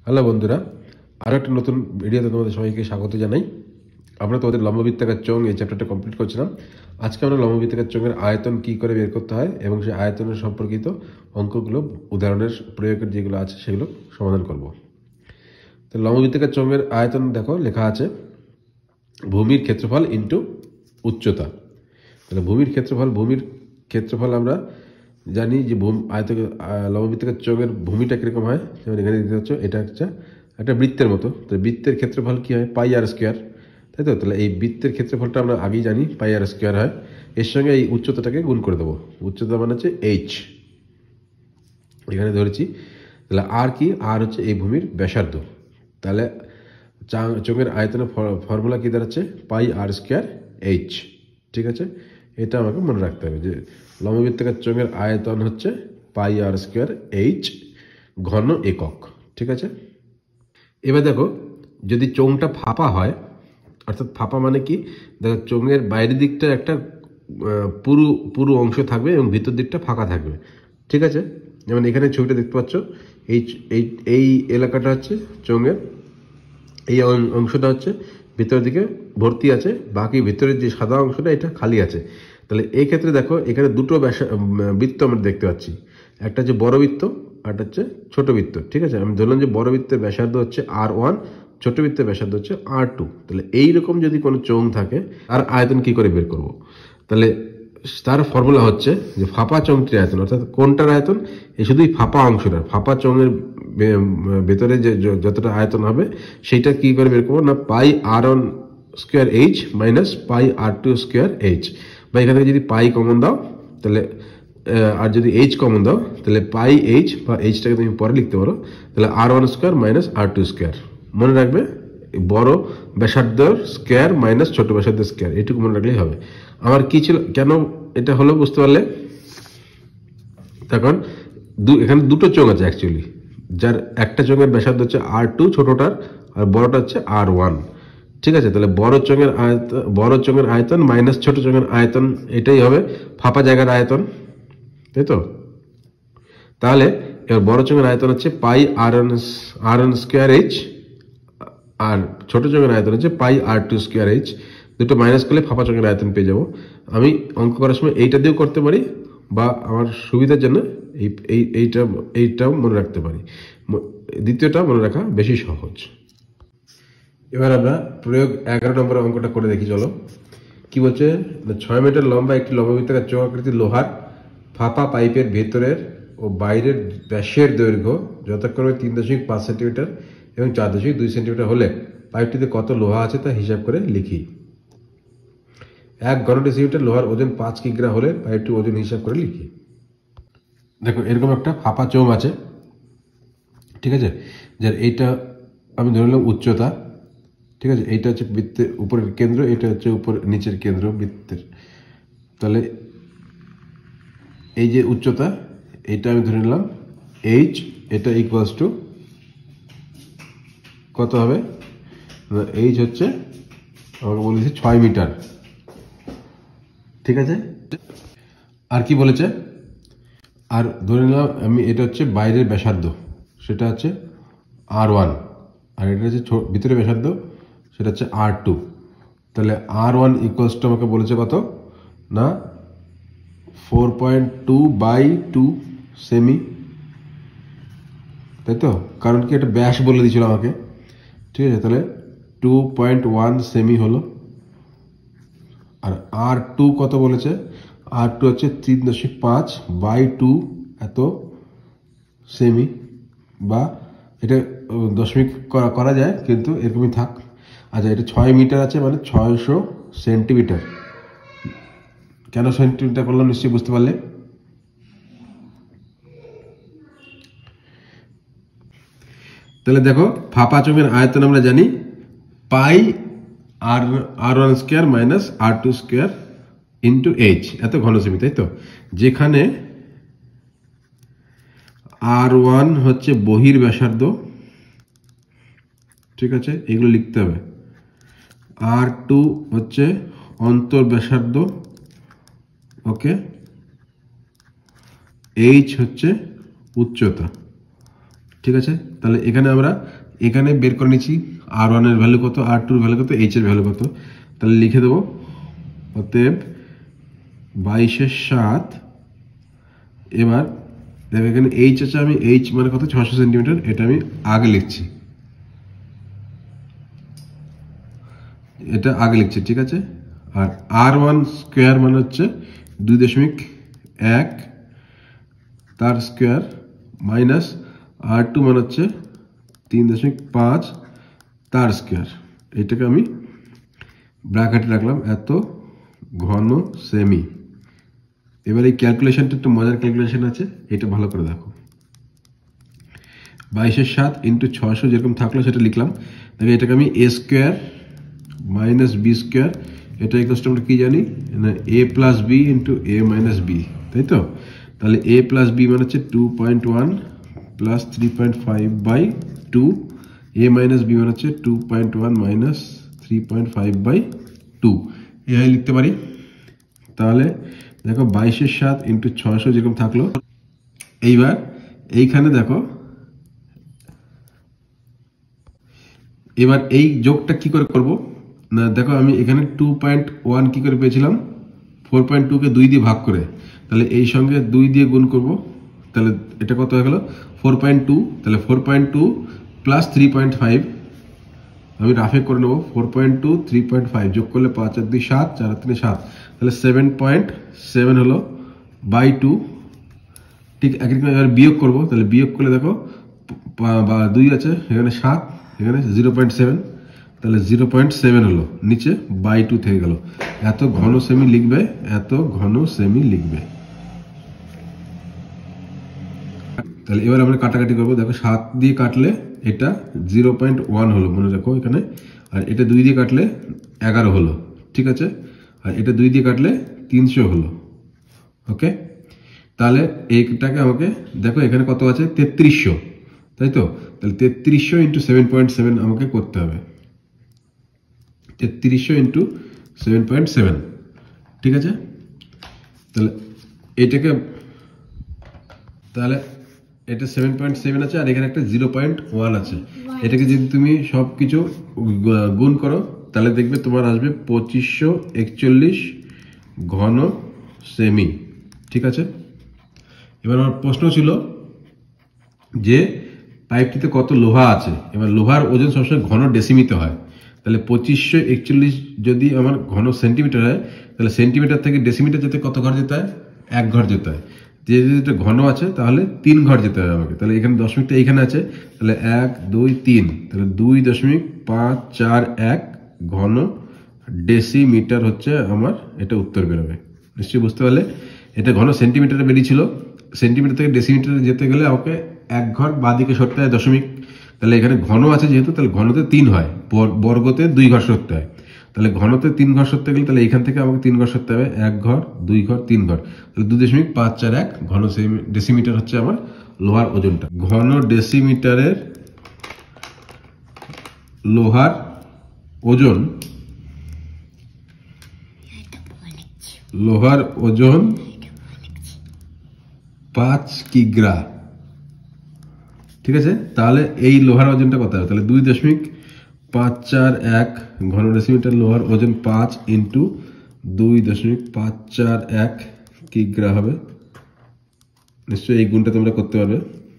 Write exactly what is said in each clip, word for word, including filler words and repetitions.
Hello বন্ধুরা, আরও একটা নতুন ভিডিওতে তোমাদের সবাইকে স্বাগত জানাই। আমরা তোমাদের লম্ববৃত্তাকার চোঙ এই চ্যাপ্টারটা কমপ্লিট করছিলাম। আজকে আমরা লম্ববৃত্তাকার চোঙের আয়তন কী করে বের করতে হয় এবং সেই আয়তনের সম্পর্কিত অঙ্কগুলো, উদাহরণের প্রয়োগের যেগুলো আছে সেগুলো সমাধান করব। তো লম্ববৃত্তাকার চোঙের আয়তন দেখো লেখা আছে ভূমির ক্ষেত্রফল ইন্টু উচ্চতা। তাহলে ভূমির ক্ষেত্রফল ভূমির ক্ষেত্রফল আমরা জানি যে ভূমি আয়ত লম্ববৃত্তাকার চোঙের ভূমিটা কীরকম হয়, যেমন এখানে দিতে হচ্ছে এটা হচ্ছে একটা বৃত্তের মতো। তো বৃত্তের ক্ষেত্রফল কী হয়? পাই আর স্কোয়ার, তাই তো? তাহলে এই বৃত্তের ক্ষেত্রফলটা আমরা আগেই জানি পাই আর স্কোয়ার হয়। এর সঙ্গে এই উচ্চতাটাকে গুণ করে দেবো। উচ্চতা মানে হচ্ছে এইচ, এখানে ধরেছি। তাহলে আর কি? আর হচ্ছে এই ভূমির ব্যাসার্ধ। তাহলে চোঙের আয়তনের ফর্মুলা কী দাঁড়াচ্ছে? Pi r square h. ঠিক আছে, এটা আমাকে মনে রাখতে হবে যে লম্ববৃত্তাকার চোঙের আয়তন হচ্ছে পাই আর স্কোয়ার এইচ ঘন একক। ঠিক আছে, এবার দেখো যদি চোঙটা ফাঁপা হয়, অর্থাৎ ফাঁপা মানে কি? দেখো চোঙের বাইরের দিকটা একটা পুরু পুরু অংশ থাকবে এবং ভিতর দিকটা ফাঁকা থাকবে। ঠিক আছে, যেমন এখানে ছবিটা দেখতে পাচ্ছ, এই এই এই এলাকাটা হচ্ছে চোঙের, এই অংশটা হচ্ছে ভিতরের দিকে ভর্তি আছে, বাকি ভিতরের যে সাদা অংশটা এটা খালি আছে। তাহলে এই ক্ষেত্রে দেখো এখানে দুটো বৃত্ত আমরা দেখতে পাচ্ছি, একটা হচ্ছে বড় বৃত্ত আর একটা হচ্ছে ছোট বৃত্ত। ঠিক আছে, আমি ধরলাম যে বড় বৃত্তের ব্যাসার্ধ হচ্ছে আর ওয়ান, ছোট বৃত্তের ব্যাসার্ধ হচ্ছে আর টু। তাহলে এইরকম যদি কোনো চোঙ থাকে আর আয়তন কি করে বের করব? তাহলে তার ফর্মুলা হচ্ছে যে ফাঁপা চোঙটির আয়তন, অর্থাৎ কোনটার আয়তন? এই শুধুই ফাঁপা অংশটা, ফাঁপা চোঙের ভেতরে যে যতটা আয়তন হবে সেইটা কি করে বের করবো না, pi r one square h minus pi r two square h. বা এখান থেকে যদি পাই কমন দাও তাহলে, আর যদি এইচ কমন দাও তাহলে পাই এইচ বা এইচটাকে তুমি পরে লিখতে পারো, তাহলে r one square minus r two square. মনে রাখবে বড় ব্যাসার্ধের স্কোয়ার মাইনাস ছোট ব্যাসার্ধের স্কোয়ার, এটুকু মনে রাখলেই হবে। আমার কি ছিল, কেন এটা হলো বুঝতে পারলে? তখন দু এখানে দুটো চোঙ আছে অ্যাকচুয়ালি, যার একটা চোঙের ব্যাসার্ধ হচ্ছে আর টু ছোটটার, আর বড়টা হচ্ছে আর ওয়ান। ঠিক আছে, তাহলে বড় চোঙের আয়তন বড় চোঙের আয়তন মাইনাস ছোট চোঙের আয়তন, এটাই হবে ফাঁপা জায়গার আয়তন, তাই তো? তাহলে এবার বড় চোঙের আয়তন হচ্ছে pi r one r one square h, আর ছোট চোঙের আয়তন হচ্ছে pi r two square h. দুটো মাইনাস করলে ফাঁপা চোঙের আয়তন পেয়ে যাবো। আমি অঙ্ক করার সময় এইটা দিয়েও করতে পারি, বা আমার সুবিধার জন্য এই এইটা এইটাও মনে রাখতে পারি। দ্বিতীয়টা মনে রাখা বেশি সহজ। এবার আমরা প্রয়োগ এগারো নম্বর অঙ্কটা করে দেখি, চলো। কি বলছে? ছয় মিটার লম্বা একটি লম্ববৃত্তাকার চোঙ আকৃতির লোহার ফাঁপা পাইপের ভেতরের ও বাইরের ব্যাসের দৈর্ঘ্য যথাক্রমে তিন দশমিক পাঁচ সেন্টিমিটার এবং চার দশমিক দুই সেন্টিমিটার হলে পাইপটিতে কত লোহা আছে তা হিসাব করে লিখি। এক ঘন ডেসিমিটার লোহার ওজন পাঁচ কিগ্রা হলে পাইপটির ওজন হিসাব করে লিখি। দেখো এরকম একটা ফাঁপা চোঙ আছে, ঠিক আছে, যার এইটা আমি ধরে নিলাম উচ্চতা। ঠিক আছে, এইটা হচ্ছে বৃত্তের উপরের কেন্দ্র, এটা হচ্ছে উপর নিচের কেন্দ্র বৃত্তের। তাহলে এই যে উচ্চতা, এটা আমি ধরে নিলাম এইচ, এটা ইকুয়ালস টু কত হবে? এইচ হচ্ছে আমাকে বলেছে ছয় মিটার। ঠিক আছে, আর কি বলেছে? আর ধরে নিলাম আমি এটা হচ্ছে বাইরের ব্যাসার্ধ, সেটা হচ্ছে আর ওয়ান, আর এটা হচ্ছে ভিতরে ব্যাসার্ধ, সেটা হচ্ছে আর টু। তাহলে আর ওয়ান ইকুয়ালস টু আমাকে বলেছে কত না, four point two by two সেমি, তাই তো? কারণ কি এটা ব্যাস বলে দিয়েছিল আমাকে। ঠিক আছে, তাহলে টু পয়েন্ট ওয়ান সেমি হলো। আর আর টু কত বলেছে? আর টু হচ্ছে তিন দশমিক পাঁচ বাই টু এত সেমি, বা এটা দশমিক করা যায় কিন্তু এরকমই থাক। আচ্ছা, এটা ছয় মিটার আছে মানে ছয়শো সেন্টিমিটার। কেন সেন্টিমিটার করলাম নিশ্চয়ই বুঝতে পারলে। তাহলে দেখো ফাঁপা চোঙের আয়তন আমরা জানি pi r r one square minus r two square into h, এত ঘন সেমি, তাই তো? যেখানে আর ওয়ান হচ্ছে বহির ব্যাসার্ধ, ঠিক আছে, এগুলো লিখতে হবে। আর টু হচ্ছে অন্তর ব্যাসার্ধ, ওকে। এইচ হচ্ছে উচ্চতা, ঠিক আছে, তাহলে এখানে আমরা এখানে বের করে নিচ্ছি আর ওয়ান এর ভ্যালু কত, আর টু এর ভ্যালু কত, এইচ এর ভ্যালু কত। তাহলে লিখে দেবো অতএব বাইশের সাত। এবার দেখো এখানে এইচ আছে, আমি এইচ মানে কত ছশো সেন্টিমিটার, এটা আমি আগে লিখছি, এটা আগে লিখছি, ঠিক আছে। আর আর ওয়ান স্কোয়ার মানে হচ্ছে দুই দশমিক এক তার স্কোয়ার মাইনাস আর টু মানে হচ্ছে তিন দশমিক পাঁচ তার স্কোয়ার, এটাকে আমি ব্র্যাকেটে রাখলাম এত ঘন সেমি। এবার এই ক্যালকুলেশনটা একটু মজার ক্যালকুলেশন আছে, এটা ভালো করে দেখো। বাইশের সাত ইন্টু ছশো যেরকম থাকলো সেটা লিখলাম। দেখো এটাকে আমি a square minus b square, এটা ইকুয়ালস টু আমরা কি জানি না, a plus b into a minus b, তাই তো। তাহলে এ প্লাস বি মানে হচ্ছে two point one plus three point five by two, a minus b মানে হচ্ছে two point one minus three point five by two, এভাবে লিখতে পারি। তাহলে দেখো বাইশের সাত ইন্টু ছশো যেরকম থাকলো। এইবার এইখানে দেখো, এবার এই যোগটা কি করে করব না, দেখো আমি এখানে টু পয়েন্ট ওয়ান কি করে পেয়েছিলাম, ফোর পয়েন্ট টু কে দুই দিয়ে ভাগ করে, তাহলে এই সঙ্গে দুই দিয়ে গুণ করব, তাহলে এটা কত হয়ে গেল ফোর পয়েন্ট টু। তাহলে four point two plus three point five আমি রাফে করে নেবো, four point two three point five যোগ করলে পাঁচ আর দুই সাত, চার আর তিনে সাত, তাহলে সেভেন পয়েন্ট সেভেন হলো বাই টু। ঠিক একই রকম এবার বিয়োগ করবো, তাহলে বিয়োগ করলে দেখো বা দুই আছে এখানে সাত, এখানে জিরো পয়েন্ট সেভেন, তাহলে জিরো পয়েন্ট সেভেন হলো, নিচে বাই টু থেকে গেল। এত ঘন সেমি লিখবে, এত ঘন সেমি লিখবে। তাহলে এবার আমরা কাটাকাটি করবো, দেখো সাত দিয়ে কাটলে এটা জিরো পয়েন্ট ওয়ান হলো, মনে রাখো এখানে। আর এটা দুই দিয়ে কাটলে এগারো হলো, ঠিক আছে। আর এটা দুই দিয়ে কাটলে তিনশো হলো, ওকে। তাহলে এইটাকে আমাকে দেখো এখানে কত আছে তেত্রিশশো, তাই তো। তাহলে তেত্রিশশো ইন্টু সেভেন পয়েন্ট সেভেন আমাকে করতে হবে, তেত্রিশশো ইন্টু সেভেন পয়েন্ট সেভেন, ঠিক আছে। তাহলে এটাকে, তাহলে এটা সেভেন পয়েন্ট সেভেন আছে আর এখানে একটা জিরো পয়েন্ট ওয়ান আছে, এটাকে যদি তুমি সব কিছু গুণ করো তাহলে দেখবে তোমার আসবে পঁচিশশো একচল্লিশ ঘন সেমি, ঠিক আছে। এবার আমার প্রশ্ন ছিল যে পাইপটিতে কত লোহা আছে। এবার লোহার ওজন সবসময় ঘন ডেসিমিতে হয়, তাহলে পঁচিশশো একচল্লিশ যদি আমার ঘন সেন্টিমিটার হয়, তাহলে সেন্টিমিটার থেকে ডেসিমিটার যেতে কত ঘর যেতে হয়, এক ঘর যেতে হয়। যে যেটা ঘন আছে তাহলে তিন ঘর যেতে হবে আমাকে। তাহলে এখানে দশমিকটা এখানে আছে, তাহলে এক দুই তিন, তাহলে দুই দশমিক পাঁচ চার এক ঘন ডেসিমিটার হচ্ছে আমার এটা উত্তর বেরোবে। নিশ্চয়ই বুঝতে পারলে, এটা ঘন সেন্টিমিটারে বেরিয়েছিল, সেন্টিমিটার থেকে ডেসিমিটারে যেতে গেলে আমাকে এক ঘর বাঁদিকে সরতে হয় দশমিক। তাহলে এখানে ঘন আছে যেহেতু, তাহলে ঘনতে তিন হয়, বর্গতে দুই ঘর সরতে হয়। তাহলে ঘনতে তিন ঘর সরতে গেলে তাহলে এখান থেকে আমাকে তিন ঘর সরতে হবে, এক ঘর দুই ঘর তিন ঘর, তাহলে দুই দশমিক পাঁচ চার এক ঘন ডেসিমিটার হচ্ছে আমার লোহার ওজনটা। ঘন ডেসিমিটারের লোহার ওজন, লোহার ওজন পাঁচ কিগ্রা, ঠিক আছে। তাহলে এই লোহার ওজনটা কত হবে, তাহলে দুই দশমিক পাঁচ চার এক ঘন ডেসিমিটার লোহার ওজন পাঁচ ইন্টু দুই দশমিক পাঁচ চার এক কিগ্রা হবে। নিশ্চয়ই এই গুণটা তোমরা করতে পারবে।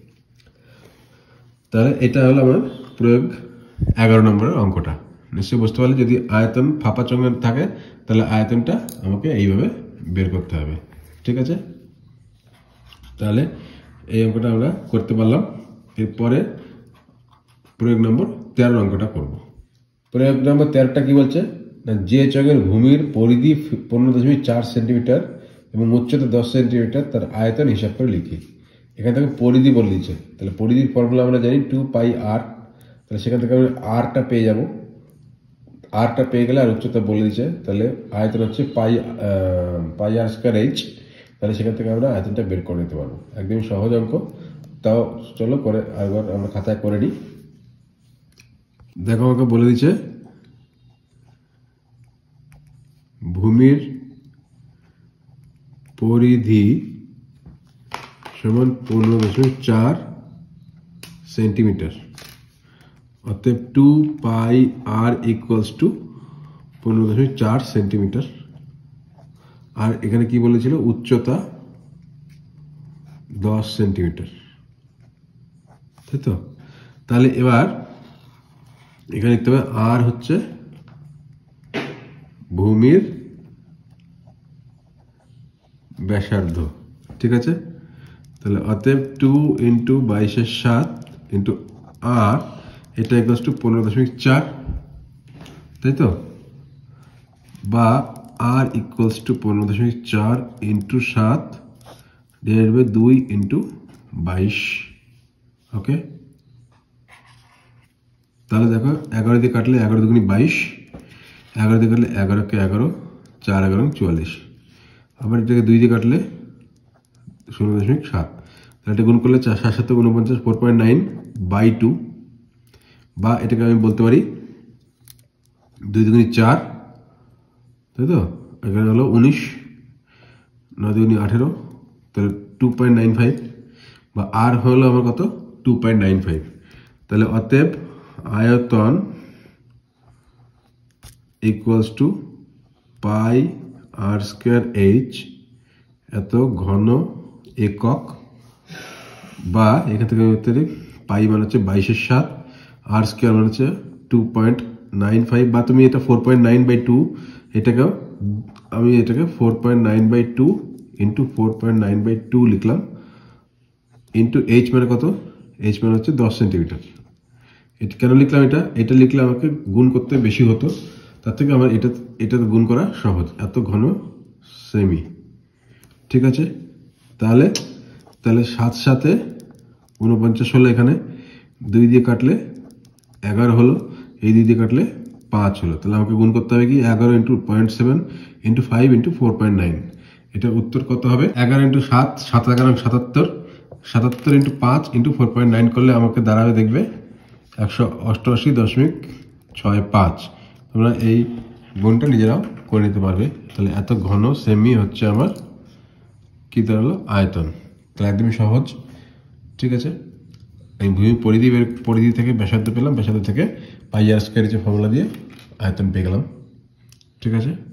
তাহলে এটা হলো আমার প্রয়োগ এগারো নম্বরের অঙ্কটা। নিশ্চয়ই বুঝতে পারলে, যদি আয়তন ফাঁপা চোঙের থাকে তাহলে আয়তনটা আমাকে এইভাবে বের করতে হবে, ঠিক আছে। তাহলে এই অঙ্কটা আমরা করতে পারলাম। এরপরে প্রয়োগ নম্বর তেরো অঙ্কটা করব। প্রয়োগ নম্বর তেরোটা কি বলছে না, যে চোঙের ভূমির পরিধি পনেরো দশমিক চার সেন্টিমিটার এবং উচ্চতা দশ সেন্টিমিটার, তার আয়তন হিসাব করে লিখি। এখান থেকে পরিধি বলে দিচ্ছে, তাহলে পরিধির ফর্মুলা আমরা জানি টু পাই আর, তাহলে সেখান থেকে আমরা আরটা পেয়ে যাব। আরটা পেয়ে গেলে আর উচ্চতা বলে দিচ্ছে, তাহলে আয়তন হচ্ছে পাই পাই আর স্কোয়ার এইচ। তাহলে সেখান থেকে আমরা আয়তনটা বের করে নিতে পারবো, একদমই সহজ অঙ্ক। তাও চলো করে একবার আমরা খাতায় করে নিই। দেখো আমাকে বলে দিচ্ছে ভূমির পরিধি সমান পনেরো দশমিক চার সেন্টিমিটার। অতএব two pi r equals to পনেরো দশমিক চার সেন্টিমিটার। আর এখানে কি বলেছিল, উচ্চতা দশ সেন্টিমিটার, তাই তো? তাহলে এবার এখানে লিখতে হবে আর হচ্ছে ভূমির ব্যাসার্ধ, ঠিক আছে? তাহলে অতএব টু ইন্টু বাইশের সাত ইন্টু আর, এটা ইকুয়ালস টু পনেরো দশমিক চার, তাই তো? বা আর ইকুয়ালস টু পনেরো দশমিক চার ইন্টু সাত ডিভাইড বাই দুই ইন্টু বাইশ। ওকে, তাহলে দেখো এগারো দিয়ে কাটলে এগারো দুগুনি বাইশ, এগারো দিয়ে কাটলে এগারোকে এগারো, চার এগারো চুয়াল্লিশ। আবার এটাকে দুই দিয়ে কাটলে শূন্য দশমিক সাত, তাহলে এটা গুণ করলে চার সাত সাত উনপঞ্চাশ, four point nine by two. বা এটাকে আমি বলতে পারি দুই দুগুনি চার, তাই তো? এখানে হলো উনিশ, নয় দুগুনি আঠেরো, তাহলে টু পয়েন্ট নাইন ফাইভ। বা আর হলো আমার কত, টু পয়েন্ট নাইন ফাইভ। তাহলে অতএব আয়তন equals to pi r square h, এত ঘন একক। বা এখান থেকে পাই মানে হচ্ছে বাইশের সাত, আর স্কোয়ার মানে হচ্ছে টু পয়েন্ট নাইন ফাইভ। বা তুমি এটা four point nine by two, এটাকেও আমি এটাকে four point nine by two into four point nine by two লিখলাম, ইন্টু এইচ মানে কত, এইচ মানে হচ্ছে দশ সেন্টিমিটার। এটা কেন লিখলাম, এটা এটা লিখলে আমাকে গুণ করতে বেশি হতো, তার থেকে আমার এটা এটা গুণ করা সহজ, এত ঘন সেমি, ঠিক আছে? তাহলে তাহলে সাত সাথে উনপঞ্চাশ হলো, এখানে দুই দিয়ে কাটলে এগারো হলো, এই দুই দিয়ে কাটলে পাঁচ হলো। তাহলে আমাকে গুণ করতে হবে কি, এগারো into point seven into five into four point nine. এটার উত্তর কত হবে, এগারো ইন্টু সাত, সাত এগারো সাতাত্তর, সাতাত্তর ইন্টু পাঁচ ইন্টু ফোর পয়েন্ট নাইন করলে আমাকে দাঁড়াবে দেখবে একশো অষ্টআশি দশমিক ছয় পাঁচ। তোমরা এই গুণটা নিজেরাও করে নিতে পারবে। তাহলে এত ঘন সেমি হচ্ছে আমার কি দাঁড়ালো, আয়তন। তাহলে একদমই সহজ, ঠিক আছে? আমি ভূমি পরিধি পরিধি থেকে ব্যাসার্ধ পেলাম, ব্যাসার্ধ থেকে পাই আর স্কয়ার ফর্মুলা দিয়ে আয়তন পেয়ে গেলাম, ঠিক আছে?